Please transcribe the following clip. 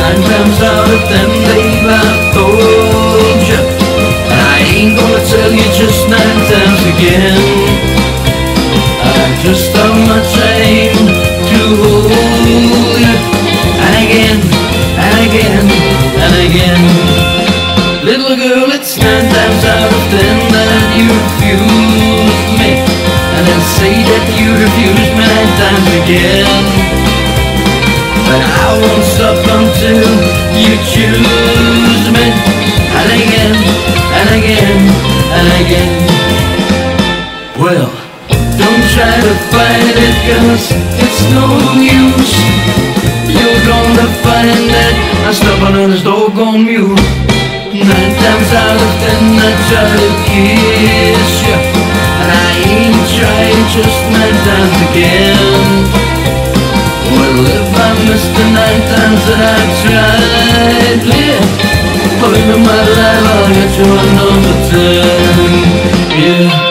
9 times out of 10, babe, I've told you. And I ain't gonna tell you just 9 times again. Just how much I aim to hold you. And again, and again, and again. Little girl, it's 9 times out of 10 that you refuse me. And then say that you refuse me 9 times again. But I won't stop until you choose me. And again, and again, and again. Well, don't try to fight it, 'cause it's no use. You're gonna find that I'm stubborn as doggone mule. 9 times out of 10 I try to kiss you, and I ain't trying just 9 times again. Well, if I missed the 9 times that I tried, yeah, oh, in my life I'll get you a number 10, yeah.